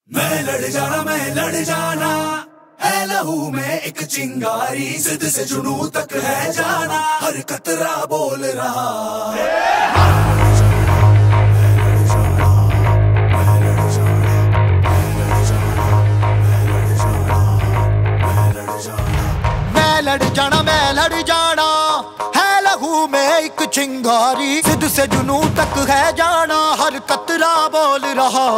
मैं लड़ जाना है लहू में एक चिंगारी, जिद से जुनू तक है जाना, हर कतरा बोल रहा मैं लड़ जाना है लहू में एक चिंगारी, जिद से जुनू तक है जाना, हर कतरा बोल रहा।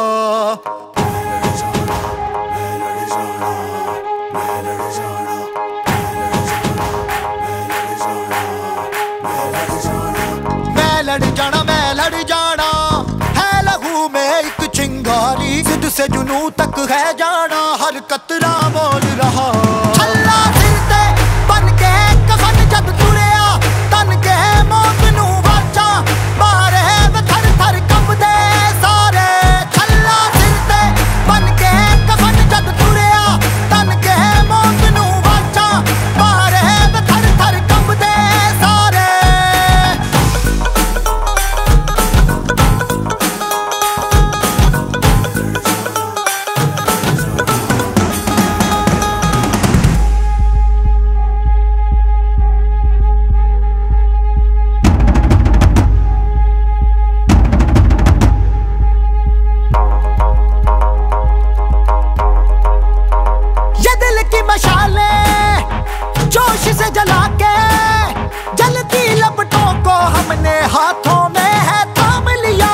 मैं लड़ जाना है लहू में एक चिंगारी, जिद से जुनू तक है जाना, हर कतरा बोल रहा। छल्ला फिरते बन के कफन जद तुरिया, तन के मौत नू वाचा मारे वे थर थर कंबदे सारे। छल्ला फिरते बन के कफन जद तुरिया, तन के मौत नू वाचा मारे वे थर थर कंबदे सारे। जोश से जला के जलती लपटों को हमने हाथों में है थाम लिया।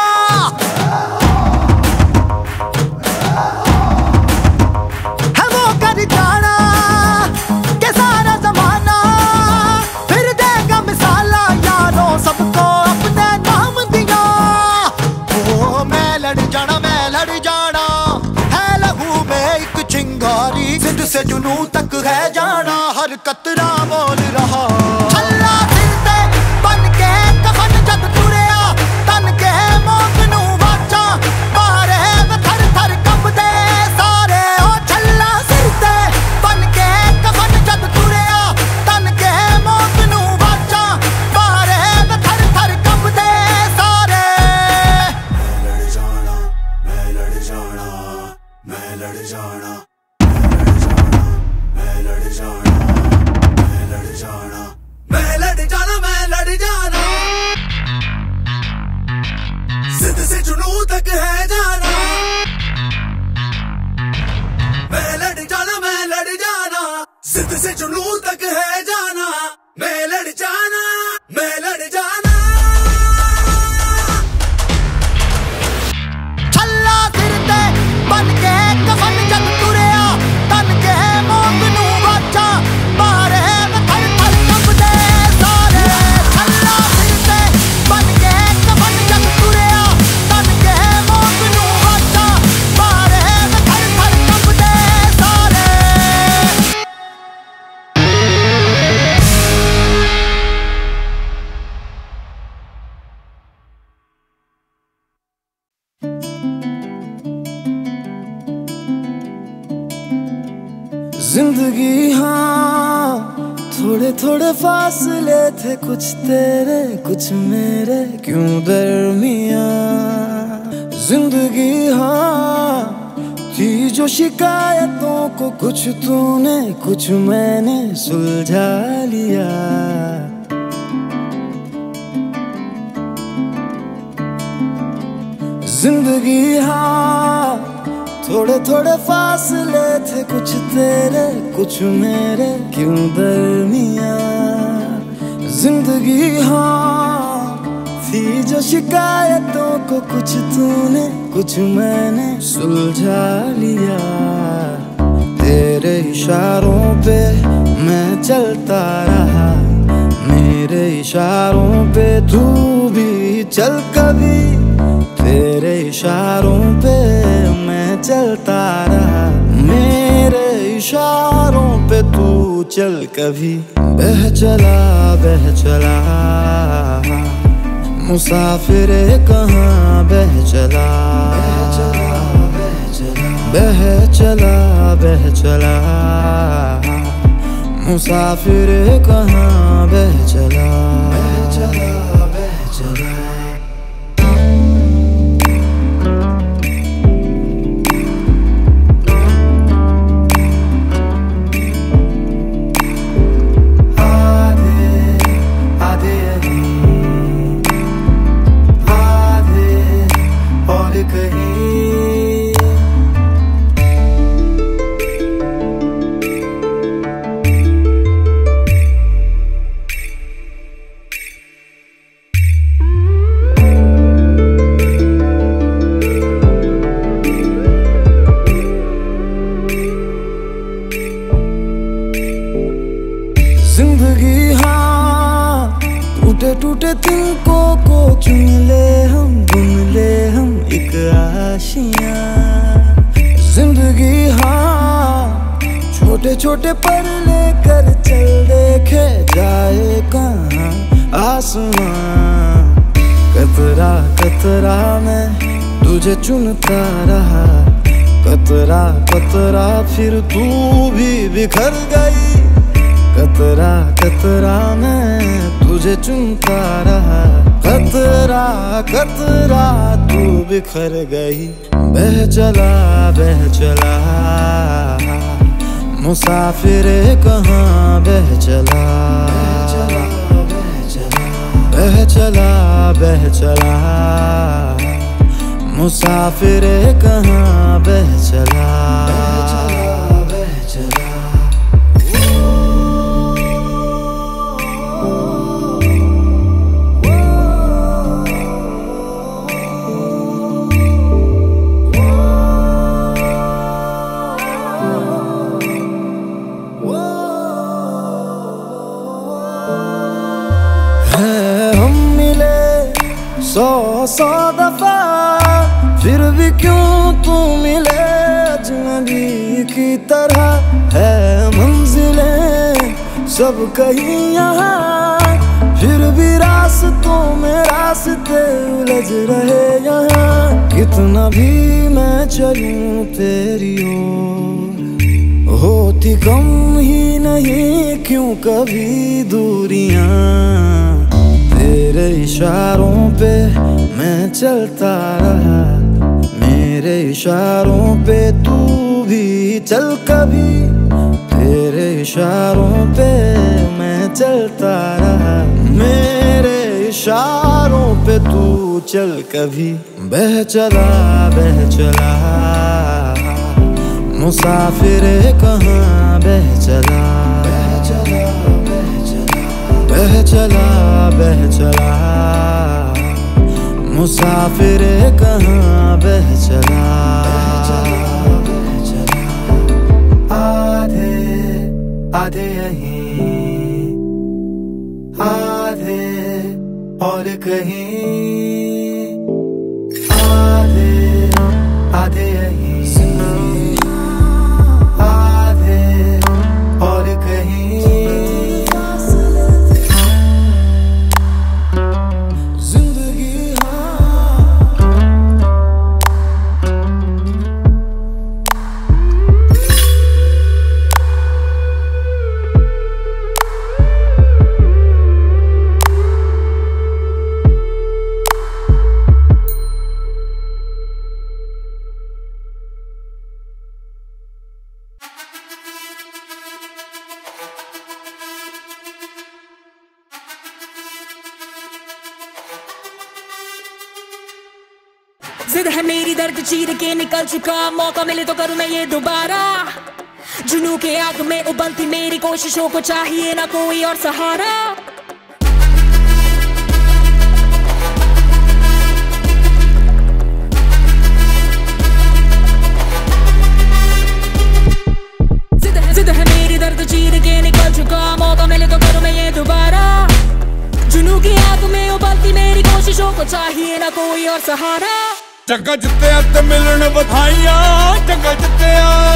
है वो कर जाना के सारा जमाना फिर देगा मिसाला, यारों सबको अपने नाम दिया। ओ मैं लड़ जाना है लहू में एक चिंगारी, जिद से जुनू तक है जाना, हर कतरा बोल रहा। छल्ला फिरते बन के कफन जद तुरिया, तन के मौत नू वाचा मारे वे थर थर कंबदे सारे। ओ छल्ला फिरते बन के कफन जद तुरिया, तन के मौत नू वाचा मारे वे थर थर कंबदे सारे। मैं लड़ जाना मैं लड़ जाना जिद से जुनू तक है जाना। मैं लड़ जाना जिद से जुनू तक है जाना। मैं लड़ जाना छल्ला फिरते बन के कफन जद तुरिया, तन के मौत नू वाचा मारे वे थर थर कंबदे सारे। छल्ला फिरते बन के कफन जद तुरिया, तन के मौत नू वाचा मारे वे थर थर कंबदे सारे। जिंदगी हाँ थोड़े थोड़े फासले थे, कुछ तेरे कुछ मेरे क्यों दरमिया। जिंदगी हाँ थी जो शिकायतों को कुछ तूने कुछ मैंने सुलझा लिया। जिंदगी हाँ थोड़े थोड़े फासले थे, कुछ तेरे कुछ मेरे क्यों दरमिया। जिंदगी हाँ थी जो शिकायतों को कुछ तूने कुछ मैंने सुलझा लिया। तेरे इशारों पे मैं चलता रहा, मेरे इशारों पे तू भी चल कभी। तेरे इशारों पे मैं चलता रहा, मेरे इशारों पे तू चल कभी। बह चला मुसाफिर कहाँ बह चला। बह चला मुसाफिर कहाँ बह चला। छोटे तिनकों को चुन ले हम, बुन ले हम एक आशियां। जिंदगी हाँ छोटे छोटे पर लेकर चल, देखे जाए कहाँ आसमां। कतरा कतरा मैं तुझे चुनता रहा, कतरा कतरा फिर तू भी बिखर गई। कतरा कतरा मैं तुझे चुनता रहा, कतरा कतरा तू बिखर गई। बह चला मुसाफिरे कहाँ बह चला, बह चला मुसाफिरे कहाँ बह चला, बह चला। हम मिले सौ दफा, फिर भी क्यों तू मिले अजनबी की तरह। है मंजिलें सब कहीं यहाँ, फिर भी रास्तों में रास्ते उलझ रहे यहाँ। कितना भी मैं चलूं तेरी ओर, होती कम ही नहीं क्यों कभी दूरियां। तेरे इशारों पे मैं चलता रहा, मेरे इशारों पे तू भी चल कभी। तेरे इशारों पे मैं चलता रहा, मेरे इशारों पे तू चल कभी। बह चला मुसाफिरे कहाँ बह चला, बह चला मुसाफिरे कहाँ बह चला। आधे आधे यहीं, आधे और कहीं, आधे आधे यहीं, आधे और कहीं। जिद है मेरी दर्द चीर के निकल चुका, मौका मिले तो करूं मैं ये दोबारा। जुनू के आग में उबलती मेरी कोशिशों को चाहिए ना कोई और सहारा। जिद है मेरी दर्द चीर के निकल चुका, मौका मिले तो करूं मैं ये दोबारा। जुनू की आग में उबलती मेरी कोशिशों को चाहिए ना कोई और सहारा। जग्गा जित्ते ते मिलन बधाइयां, जग्गा जित्ते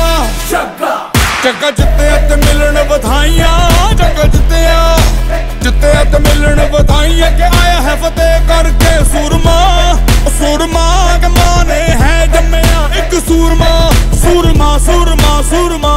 ते मिलन बधाइयां, जग्गा जित्ते ते मिलन बधाइयां। के आया है फतेह करके सूरमा, सूरमा के माने है जम्मया एक सूरमा, सूरमा सूरमा सूरमा।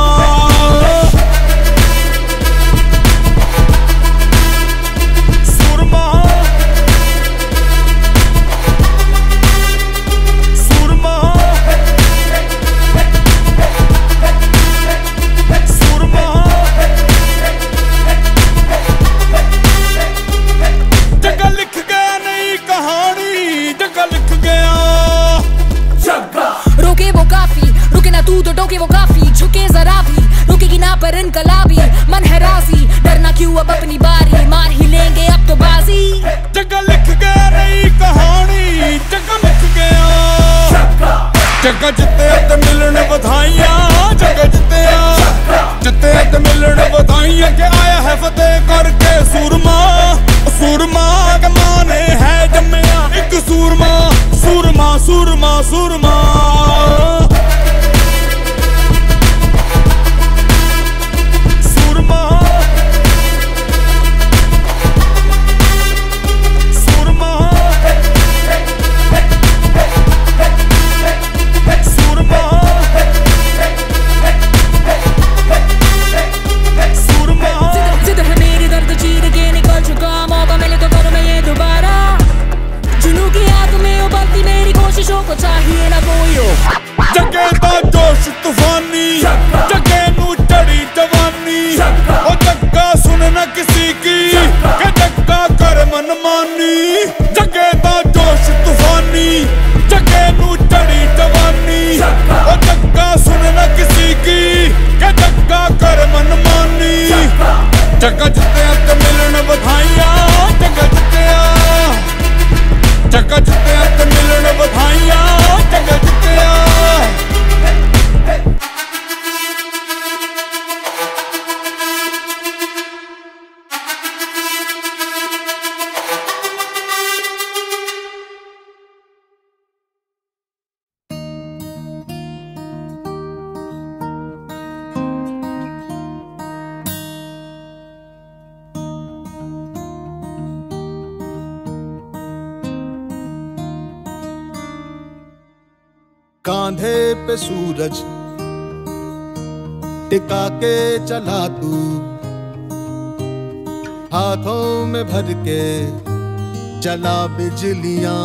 टोके वो काफी, झुके जरा भी रुकेगी ना पर इनकलाबी। मन है राजी, डरना क्यों अब अपनी बारी, मार ही लेंगे अब तो बाजी। जगह लिख गया नई कहानी, जगह लिख गया, जगह जित्ते ते मिलन बधाइयां, जगह जित्ते ते मिलन बधाइयां के आया है फतेह करके सूरमा। सूरमा के माने है जम्मिया एक सूरमा, सूरमा सूरमा सूरमा। चाहिए ना कोई जगे दा जोश तूफानी, जगे नू चढ़ी जवानी। ओ जग्गा सुन न किसी की के जग्गा कर मनमानी। जगे दा जोश तूफानी, जगे नू चढ़ी जवानी। ओ जग्गा सुन न किसी की के जग्गा कर मनमानी। जगह जित्ते ते मिलन बधाइयां, जगह जित्ते ते मिलन बधाइयां, जगह जित्ते। कांधे पे सूरज टिका के चला तू, हाथों में भर के चला बिजलियां।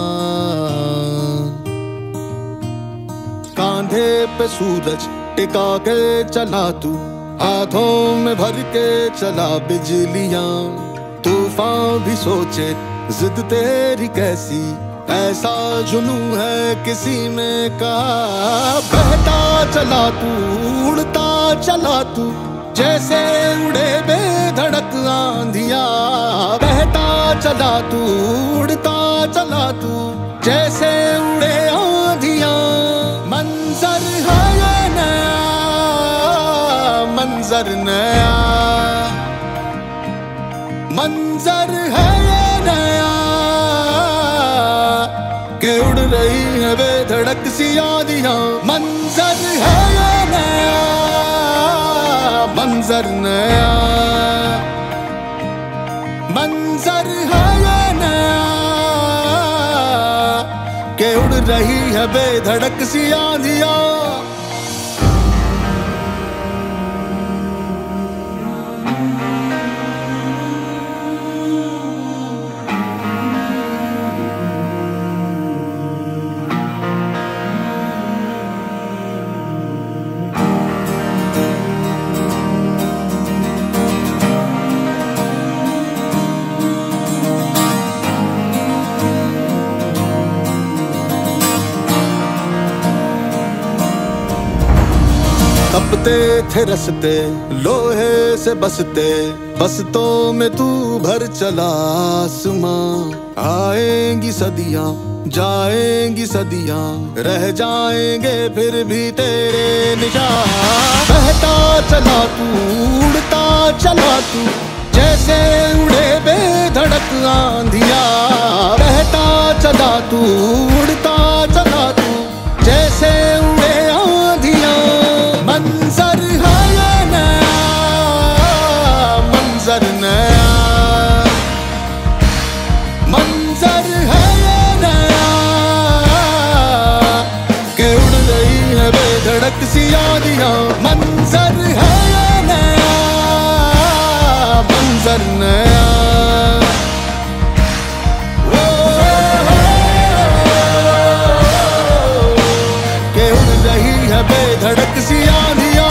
कांधे पे सूरज टिका के चला तू, हाथों में भर के चला बिजलियां। तूफान भी सोचे जिद तेरी कैसी, ऐसा जुनू है किसी में का। बहता चला तू, उड़ता चला तू, जैसे उड़े बेधड़क आंधिया। बहता चला तू, उड़ता चला तू, जैसे उड़े आंधिया। मंजर है ये नया, मंजर नया, मंजर है ये नया के उड़ रही है बेधड़क सी आंधियां। मंजर है ये नया, मंजर नया, मंजर है ये नया के उड़ रही है बेधड़क सी आंधियां। तपते थे रस्ते लोहे से बसते, बसतों में तू भर चला आसमां। आएंगी सदियां, जाएंगी सदियां, रह जाएंगे फिर भी तेरे निशान। बहता चला तू, उड़ता चला तू, जैसे उड़े बेधड़क आंधिया। बहता चला तू, उड़ता चला तू, जैसे उड़े आंधिया। मंजर है ये नया, मंजर नया, मंजर है ये नया के उड़ रही है बेधड़क सी आंधियां। मंजर है ये नया, मंजर नया। बेधड़क सी आंधियां।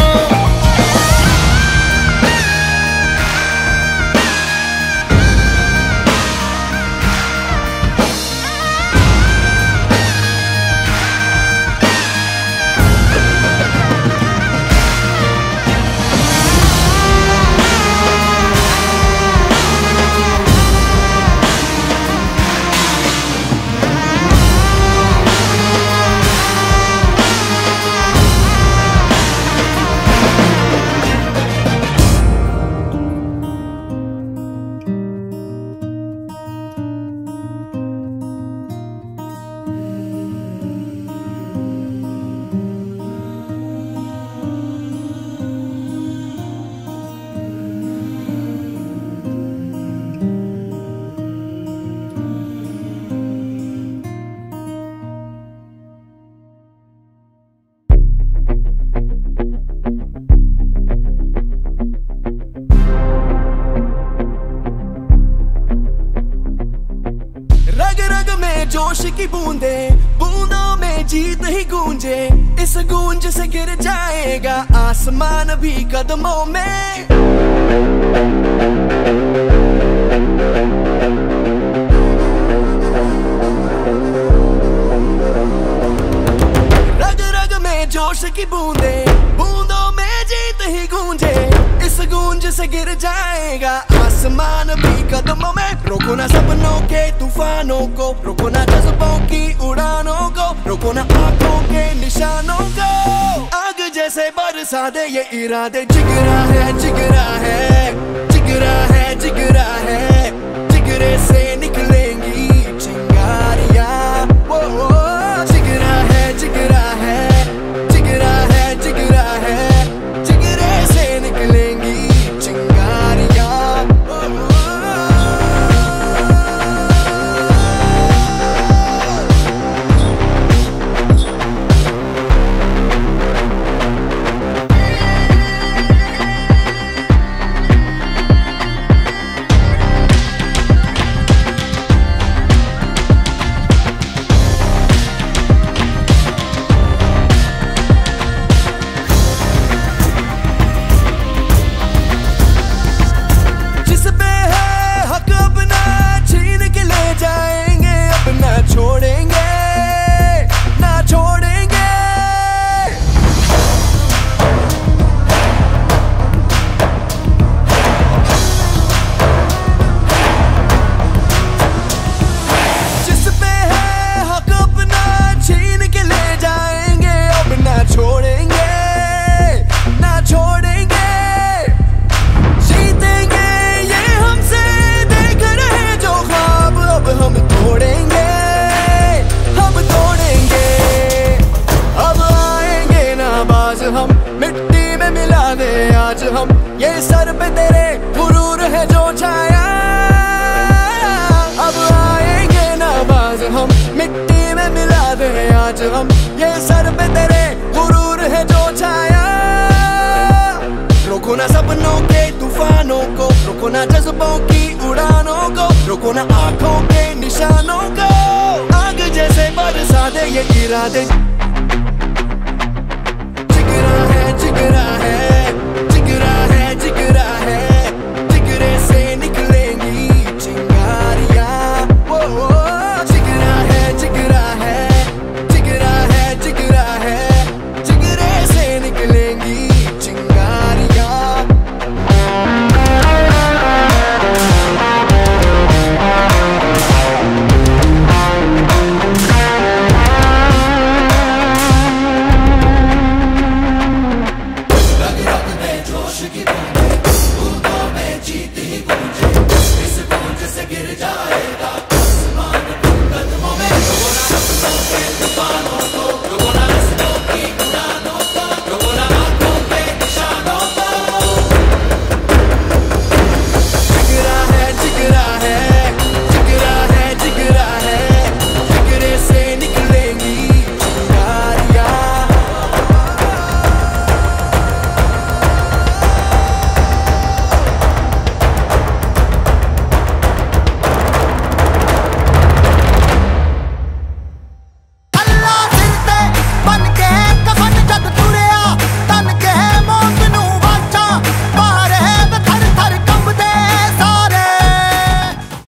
की बूंदे, बूंदों में जीत ही गूंजे। इस गूंज से गिर जाएगा आसमान भी कदमों में। रग रग में जोश की बूंदे, बूंदों में जीत ही गूंजे। इस गूंज से गिर जाएगा आसमान भी कदमों में। रोको ना सपनों के तूफानों को, रोको ना जज्बों की उड़ानों को, रोको ना आंखों के निशानों को। आग जैसे बरसा दे ये इरादे, जिगरा है जिगरा है, जिगरा है जिगरा है। जिगरे से निकलेंगी चिंगारियां, वो जिगरा है जिगरा है, जिगरा है जिगरा है। जिगरे से निकलेंगी चिंगारियां। हम मिट्टी में मिला दे आज हम, ये सर पे तेरे गुरूर है जो छाया। अब आएंगे नाबाज हम, मिट्टी में मिला दे आज हम, ये सर पे तेरे गुरूर है जो छाया। रोको ना सपनों के तूफानों को, रोको ना जज्बों की उड़ानों को, रोको ना आंखों के निशानों को। आग जैसे बरसा दे ये इरादे।